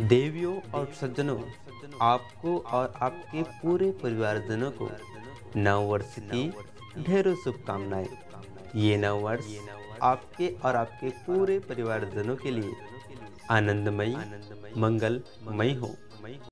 देवियों और सज्जनों, आपको और आपके पूरे परिवारजनों को नव वर्ष की ढेरों शुभकामनाएं। ये नव वर्ष आपके और आपके पूरे परिवारजनों के लिए आनंदमयी, मंगलमयी हो।